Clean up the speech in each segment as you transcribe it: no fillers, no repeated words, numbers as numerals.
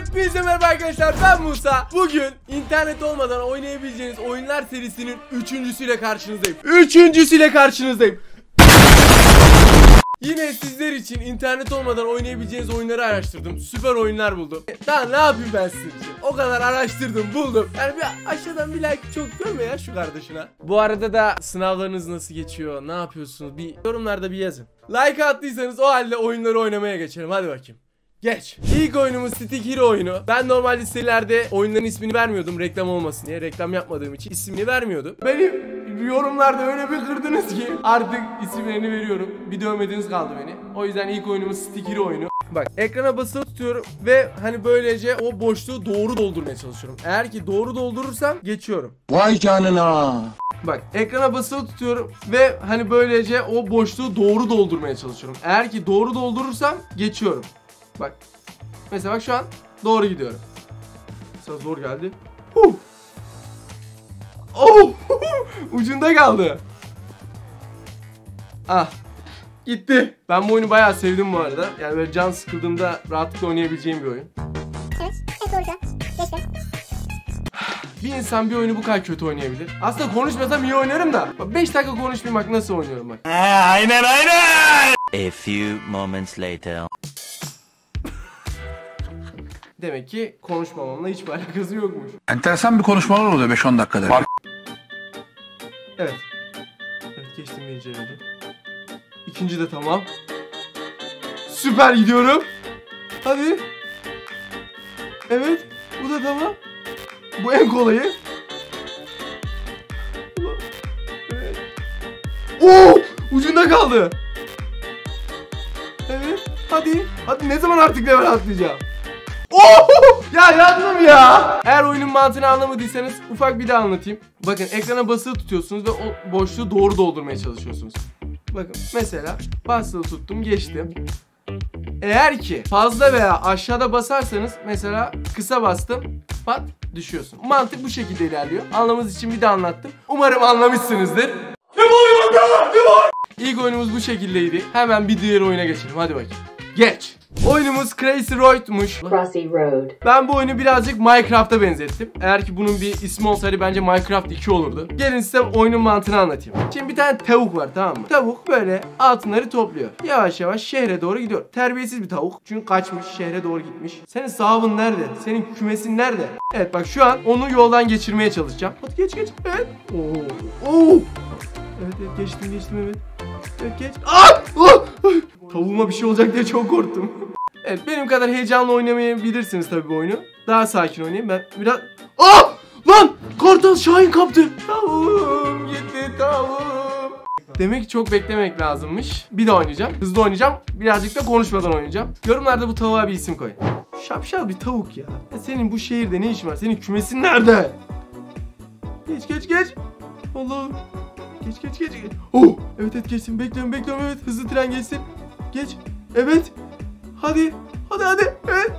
Hepinize merhaba arkadaşlar, ben Musa. Bugün internet olmadan oynayabileceğiniz oyunlar serisinin üçüncüsüyle karşınızdayım. Yine sizler için internet olmadan oynayabileceğiniz oyunları araştırdım. Süper oyunlar buldum. Daha ne yapayım ben sizin için? O kadar araştırdım, buldum. Yani bir aşağıdan bir like çok görme ya şu kardeşine. Bu arada da sınavlarınız nasıl geçiyor? Ne yapıyorsunuz? Bir yorumlarda bir yazın. Like attıysanız o halde oyunları oynamaya geçelim. Hadi bakayım. Geç. İlk oyunumuz Stick Hero oyunu. Ben normalde sitelerde oyunların ismini vermiyordum reklam olmasın diye. Reklam yapmadığım için ismini vermiyordum. Beni yorumlarda öyle bir kırdınız ki artık isimlerini veriyorum. Bir dövmediğiniz kaldı beni. O yüzden ilk oyunumuz Stick Hero oyunu. Bak, ekrana basılı tutuyorum ve hani böylece o boşluğu doğru doldurmaya çalışıyorum. Eğer ki doğru doldurursam geçiyorum. Vay canına. Bak, ekrana basılı tutuyorum ve hani böylece o boşluğu doğru doldurmaya çalışıyorum. Eğer ki doğru doldurursam geçiyorum. Bak. Mesela bak şu an doğru gidiyorum. Mesela zor geldi. Oh! Ucunda kaldı. Ah. Gitti. Ben bu oyunu bayağı sevdim bu arada. Yani böyle can sıkıldığımda rahatlıkla oynayabileceğim bir oyun. Evet. Evet, doğru. Geçtim. Bir insan bir oyunu bu kadar kötü oynayabilir. Aslında konuşmasam iyi oynarım da. 5 dakika konuşmayayım, bak nasıl oynuyorum bak. Aynen. A few moments later. Demek ki konuşmamamla hiçbir alakası yokmuş. Enteresan bir konuşmalar oluyor 5-10 dakikada. Evet. Evet, geçtim birinci evde. İkinci de tamam. Süper gidiyorum. Hadi. Evet. Bu da tamam. Bu en kolayı. Evet. Oo! Ucunda kaldı. Evet. Hadi. Hadi, ne zaman artık level atlayacağım? Oh! Ya yandım ya. Eğer oyunun mantığını anlamadıysanız ufak bir daha anlatayım. Bakın, ekrana basılı tutuyorsunuz ve o boşluğu doğru doldurmaya çalışıyorsunuz. Bakın mesela basılı tuttum, geçtim. Eğer ki fazla veya aşağıda basarsanız, mesela kısa bastım, pat düşüyorsun. Mantık bu şekilde ilerliyor. Anlamanız için bir daha anlattım. Umarım anlamışsınızdır. İlk oyunumuz bu şekildeydi. Hemen bir diğer oyuna geçelim. Hadi bakayım. Geç. Oyunumuz Crazy Road'muş. Ben bu oyunu birazcık Minecraft'a benzettim. Eğer ki bunun bir ismi olsaydı bence Minecraft 2 olurdu. Gelin size oyunun mantığını anlatayım. Şimdi bir tane tavuk var, tamam mı? Tavuk böyle altınları topluyor. Yavaş yavaş şehre doğru gidiyor. Terbiyesiz bir tavuk. Çünkü kaçmış, şehre doğru gitmiş. Senin sahibin nerede? Senin kümesin nerede? Evet bak, şu an onu yoldan geçirmeye çalışacağım. Hadi geç. Evet. Oo. Evet, geçtim evet. Evet, geç. Tavuğuma bir şey olacak diye çok korktum. Evet, benim kadar heyecanlı oynamayabilirsiniz tabii bu oyunu. Daha sakin oynayayım ben biraz. Lan! Kartal Şahin kaptı. Tavuğum gitti, tavuğum. Demek ki çok beklemek lazımmış. Bir daha oynayacağım. Hızlı oynayacağım. Birazcık da konuşmadan oynayacağım. Yorumlarda bu tavuğa bir isim koy. Şapşal bir tavuk ya. Senin bu şehirde ne işin var? Senin kümesin nerede? Geç. Allah'ım. Geç. Evet geçsin. Bekliyorum. Evet, hızlı tren geçsin. Geç. Evet. Hadi. Evet.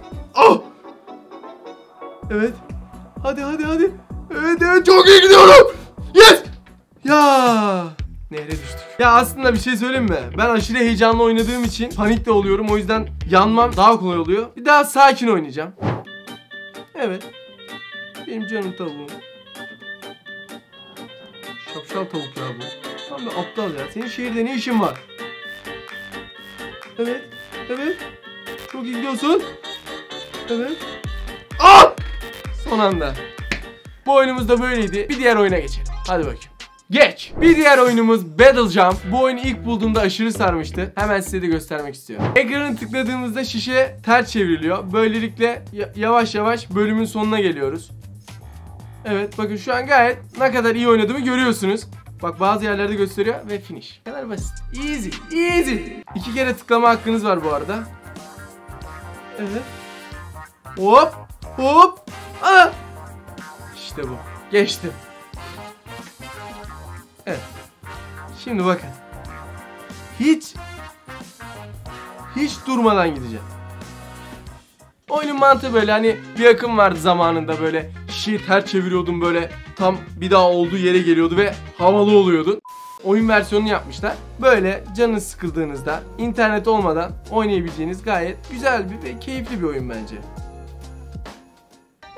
Evet. Hadi. Evet, çok iyi gidiyorum. Yes. Ya. Nehre düştük. Ya aslında bir şey söyleyeyim mi? Ben aşırı heyecanlı oynadığım için panik de oluyorum. O yüzden yanmam daha kolay oluyor. Bir daha sakin oynayacağım. Evet. Benim canım tavuğum. Şapşal tavuk ya bu. Tam bir aptal ya. Senin şehirde ne işin var? Evet. Çok iyi gidiyorsun. Evet. Son anda. Bu oyunumuz da böyleydi. Bir diğer oyuna geçelim. Hadi bakayım. Geç. Bir diğer oyunumuz Battle Jump. Bu oyunu ilk bulduğumda aşırı sarmıştı. Hemen size de göstermek istiyorum. Ekranı tıkladığımızda şişe ters çevriliyor. Böylelikle yavaş yavaş bölümün sonuna geliyoruz. Evet, bakın şu an gayet ne kadar iyi oynadığımı görüyorsunuz. Bak, bazı yerlerde gösteriyor ve finish. Ne kadar basit. Easy. 2 kere tıklama hakkınız var bu arada. Evet. Hop. İşte bu. Geçtim. Evet. Şimdi bakın. Hiç durmadan gideceğim. Oyunun mantığı böyle, hani bir akım vardı zamanında, böyle şişeyi ters çeviriyordun, böyle tam bir daha olduğu yere geliyordu ve havalı oluyordun. Oyun versiyonunu yapmışlar. Böyle canınız sıkıldığınızda internet olmadan oynayabileceğiniz gayet güzel bir ve keyifli bir oyun bence.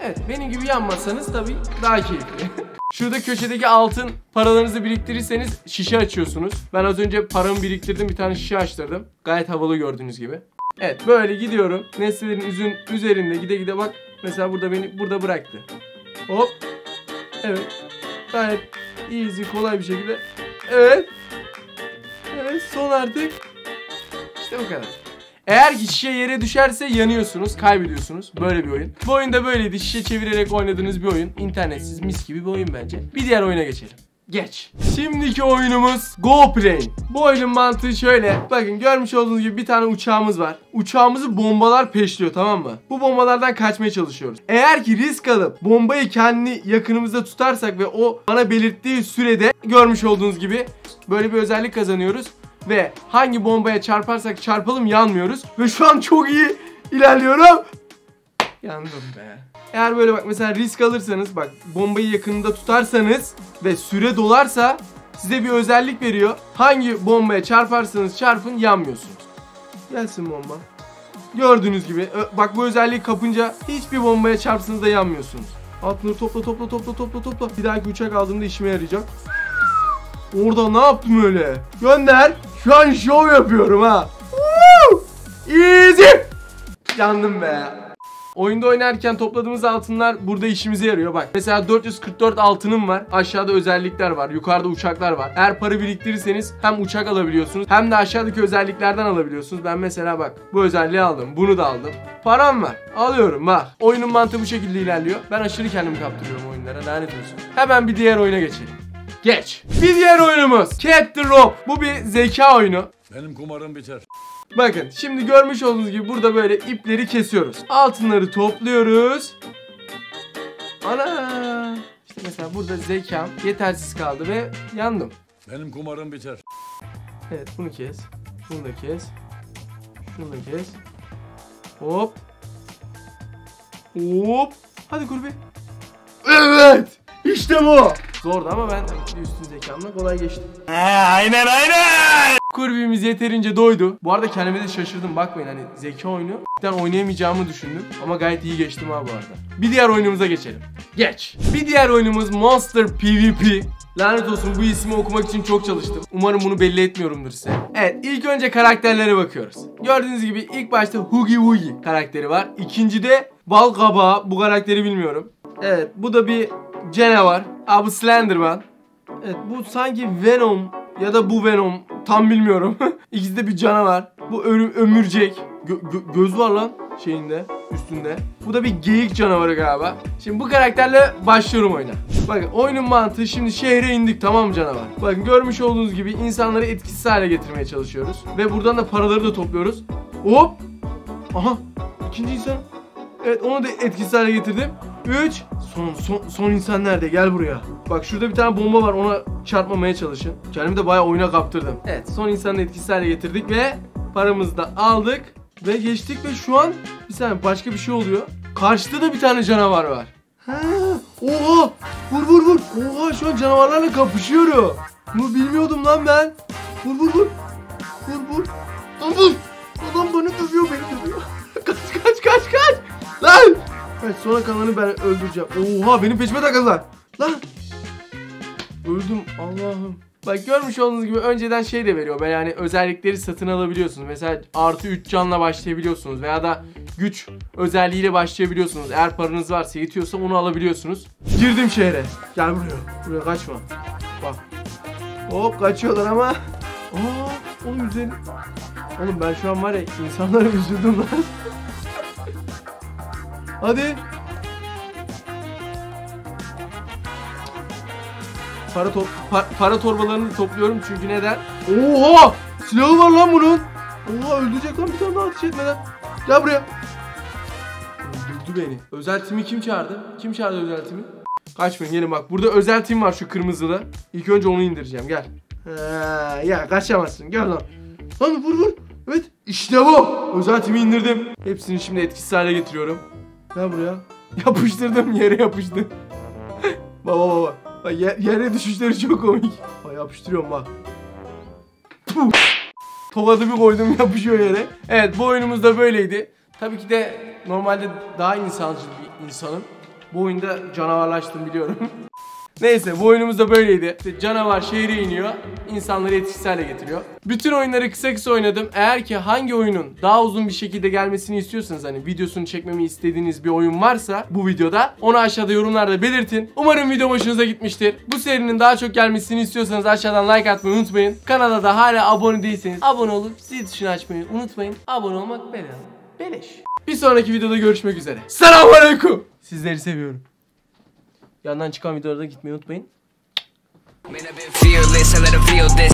Evet, benim gibi yanmasanız tabii daha keyifli. Şurada köşedeki altın paralarınızı biriktirirseniz şişe açıyorsunuz. Ben az önce paramı biriktirdim, bir tane şişe açtırdım. Gayet havalı gördüğünüz gibi. Evet, böyle gidiyorum. Nesnelerin üzerinde gide gide bak. Mesela burada beni burada bıraktı. Hop. Evet. Gayet easy, kolay bir şekilde. Evet. Evet, son artık. İşte bu kadar. Eğer ki şişe yere düşerse yanıyorsunuz, kaybediyorsunuz. Böyle bir oyun. Bu oyunda böyleydi. Şişe çevirerek oynadığınız bir oyun. İnternetsiz mis gibi bir oyun bence. Bir diğer oyuna geçelim. Geç. Şimdiki oyunumuz Go Plane. Bu oyunun mantığı şöyle. Bakın görmüş olduğunuz gibi bir tane uçağımız var. Uçağımızı bombalar peşliyor, tamam mı? Bu bombalardan kaçmaya çalışıyoruz. Eğer ki risk alıp bombayı kendi yakınımızda tutarsak ve o bana belirttiği sürede görmüş olduğunuz gibi böyle bir özellik kazanıyoruz. Ve hangi bombaya çarparsak çarpalım yanmıyoruz. Ve şu an çok iyi ilerliyorum. Yandım be. Eğer böyle bak mesela risk alırsanız, bak bombayı yakınında tutarsanız ve süre dolarsa size bir özellik veriyor. Hangi bombaya çarparsanız çarpın yanmıyorsunuz. Gelsin bomba. Gördüğünüz gibi bak bu özelliği kapınca hiçbir bombaya çarpsınız da yanmıyorsunuz. Altını topla. Bir dahaki uçak aldığımda işime yarayacak. Orada ne yaptım öyle? Gönder. Şu an şov yapıyorum ha. Easy. Yandım be. Oyunda oynarken topladığımız altınlar burada işimize yarıyor. Bak mesela 444 altınım var. Aşağıda özellikler var. Yukarıda uçaklar var. Eğer para biriktirirseniz hem uçak alabiliyorsunuz hem de aşağıdaki özelliklerden alabiliyorsunuz. Ben mesela bak bu özelliği aldım. Bunu da aldım. Param var. Alıyorum bak. Oyunun mantığı bu şekilde ilerliyor. Ben aşırı kendimi kaptırıyorum oyunlara. Lanet olsun. Hemen bir diğer oyuna geçelim. Geç. Bir diğer oyunumuz Cat the Rope. Bu bir zeka oyunu. Benim kumarım biter. Bakın şimdi görmüş olduğunuz gibi burada böyle ipleri kesiyoruz. Altınları topluyoruz. Ana! İşte mesela burada zekam yetersiz kaldı ve yandım. Benim kumarım biter. Evet, bunu kes. Bunu da kes. Şunu da kes. Hop. Hop. Hadi kurbi. Evet. İşte bu. Zordu ama ben üstün zekamla kolay geçtim. Aynen. Kurbimiz yeterince doydu. Bu arada kendime de şaşırdım, bakmayın hani zeka oyunu. Ben oynayamayacağımı düşündüm ama gayet iyi geçtim ha bu arada. Bir diğer oyunumuza geçelim. Geç. Bir diğer oyunumuz Monster PvP. Lanet olsun, bu ismi okumak için çok çalıştım. Umarım bunu belli etmiyorumdur size. Evet, ilk önce karakterlere bakıyoruz. Gördüğünüz gibi ilk başta Hugi Wugi karakteri var. İkincide Bal Kabağı, bu karakteri bilmiyorum. Evet, bu da bir canavar. Abi Slenderman. Evet, bu sanki Venom ya da bu Venom, tam bilmiyorum. İkisi de bir canavar. Bu ömürcek. Göz var lan şeyinde, üstünde. Bu da bir geyik canavarı galiba. Şimdi bu karakterle başlıyorum oyuna. Bakın oyunun mantığı, şimdi şehre indik, tamam mı canavar? Bakın görmüş olduğunuz gibi insanları etkisiz hale getirmeye çalışıyoruz. Ve buradan da paraları da topluyoruz. Hop. Aha. İkinci insan. Evet, onu da etkisiz hale getirdim. 3. Son insan nerede? Gel buraya. Bak şurada bir tane bomba var, ona çarpmamaya çalışın. Kendimi de bayağı oyuna kaptırdım. Evet, son insanı etkisiz hale getirdik ve paramızı da aldık. Ve geçtik ve şu an bir saniye başka bir şey oluyor. Karşıda da bir tane canavar var. Ha, oha! Vur! Oha, şu an canavarlarla kapışıyorum. Bunu bilmiyordum lan ben. Vur! Vur! Adam bana dövüyor, beni dövüyor. Kaç! Lan! Evet, sonra kalanı ben öldüreceğim. Oha, benim peşime takıldılar. Lan! Öldüm, Allah'ım. Bak görmüş olduğunuz gibi önceden şey de veriyor. Yani özellikleri satın alabiliyorsunuz. Mesela artı 3 canla başlayabiliyorsunuz. Veya da güç özelliğiyle başlayabiliyorsunuz. Eğer paranız varsa, yetiyorsa onu alabiliyorsunuz. Girdim şehre. Gel buraya. Buraya kaçma. Bak. Hop, kaçıyorlar ama. Oğlum üzerine. Oğlum ben şu an var ya, insanlara üzüldüm lan. Hadi. Para torbalarını topluyorum çünkü neden? Oha! Silahı var lan bunun. Oha, öldürecek lan, bir tane daha ateş etmeden. Gel buraya. Öldürdü beni. Özel timi kim çağırdı? Kim çağırdı özel timi? Kaçmayın, gelin bak. Burada özel tim var, şu kırmızılı. İlk önce onu indireceğim, gel. Ya kaçamazsın, gel lan. Lan vur. Evet, işte bu. Özel timi indirdim. Hepsini şimdi etkisiz hale getiriyorum. Gel buraya. Yapıştırdım, yere yapıştı. Baba. Bak, yere düşüşleri çok komik. Bak, yapıştırıyorum bak. Puh. Tokadı bir koydum, yapışıyor yere. Evet, bu oyunumuz da böyleydi. Tabii ki de normalde daha insancıl bir insanım. Bu oyunda canavarlaştım biliyorum. Neyse bu oyunumuz da böyleydi. İşte canavar şehre iniyor, insanları etkisiz hale getiriyor. Bütün oyunları kısa kısa oynadım. Eğer ki hangi oyunun daha uzun bir şekilde gelmesini istiyorsanız, hani videosunu çekmemi istediğiniz bir oyun varsa bu videoda, onu aşağıda yorumlarda belirtin. Umarım video hoşunuza gitmiştir. Bu serinin daha çok gelmesini istiyorsanız aşağıdan like atmayı unutmayın. Kanala da hala abone değilseniz abone olup zil tuşunu açmayı unutmayın. Abone olmak bedava. Beleş. Bir sonraki videoda görüşmek üzere. Selamünaleyküm. Sizleri seviyorum. Yandan çıkan videolara da gitmeyi unutmayın.